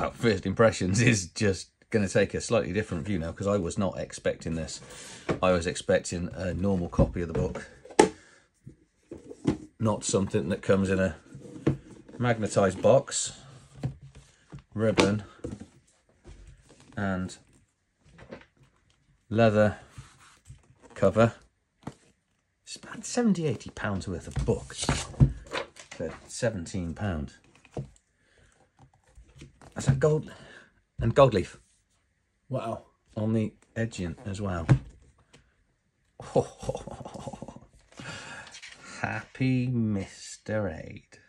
well, first impressions is just going to take a slightly different view now, because I was not expecting this. I was expecting a normal copy of the book, not something that comes in a magnetised box, ribbon, and leather cover. It's about £70–80 worth of books for £17. That's a gold and gold leaf. Wow. On the edging as well. Oh, happy Mr. Aid.